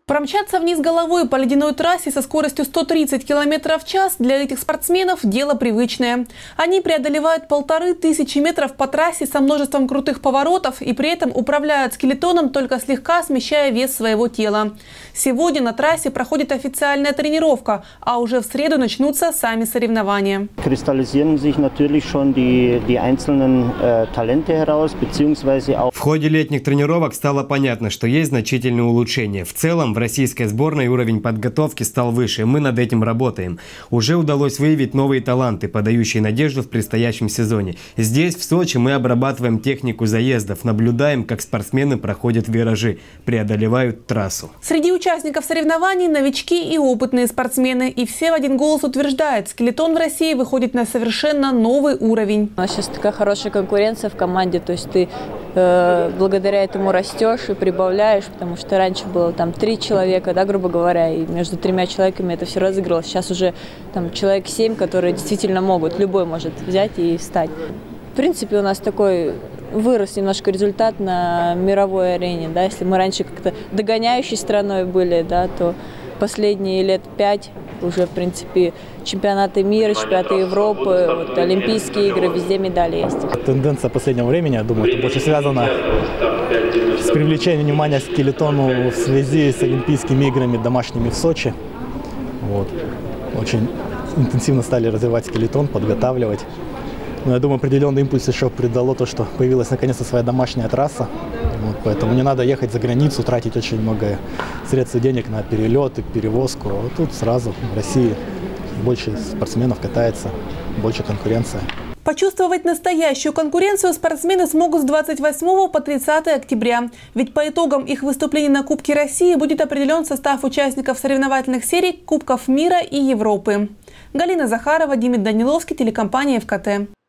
Промчаться вниз головой по ледяной трассе со скоростью 130 км в час для этих спортсменов – дело привычное. Они преодолевают 1500 метров по трассе со множеством крутых поворотов и при этом управляют скелетоном, только слегка смещая вес своего тела. Сегодня на трассе проходит официальная тренировка, а уже в среду начнутся сами соревнования. В ходе летних тренировок стало понятно, что есть значительные улучшения. В целом, в российской сборной уровень подготовки стал выше, мы над этим работаем. Уже удалось выявить новые таланты, подающие надежду в предстоящем сезоне. Здесь, в Сочи, мы обрабатываем технику заездов, наблюдаем, как спортсмены проходят виражи, преодолевают трассу. Среди участников соревнований новички и опытные спортсмены. И все в один голос утверждают, скелетон в России выходит на совершенно новый уровень. У нас сейчас такая хорошая конкуренция в команде, то есть ты благодаря этому растешь и прибавляешь, потому что раньше было там 3 человека, да, грубо говоря, и между 3 человеками это все разыгрывалось. Сейчас уже там человек 7, которые действительно могут, любой может взять и встать. В принципе, у нас такой вырос немножко результат на мировой арене, да, если мы раньше как-то догоняющей страной были, да, то последние лет 5 уже, в принципе, чемпионаты мира, чемпионаты Европы, вот, Олимпийские игры, везде медали есть. Тенденция последнего времени, я думаю, это больше связано с привлечением внимания к скелетону в связи с Олимпийскими играми домашними в Сочи. Вот. Очень интенсивно стали развивать скелетон, подготавливать. Но я думаю, определенный импульс еще придало то, что появилась наконец-то своя домашняя трасса. Вот, поэтому не надо ехать за границу, тратить очень много средств и денег на перелеты, перевозку. Вот тут сразу в России больше спортсменов катается, больше конкуренция. Почувствовать настоящую конкуренцию спортсмены смогут с 28 по 30 октября. Ведь по итогам их выступлений на Кубке России будет определен состав участников соревновательных серий Кубков мира и Европы. Галина Захарова, Димит Даниловский, телекомпания ФКТ.